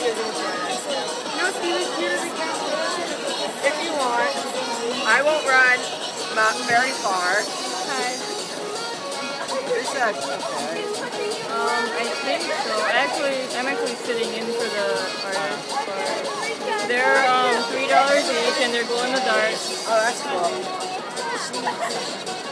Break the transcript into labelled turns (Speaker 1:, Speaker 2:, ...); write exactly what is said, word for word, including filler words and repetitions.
Speaker 1: If you want, I won't run not very far.
Speaker 2: Hi.
Speaker 1: Is that okay?
Speaker 2: Um, I think so. Actually, I'm actually sitting in for the artist, but they're um three dollars each, and they're glow in the dark.
Speaker 1: Oh, that's cool.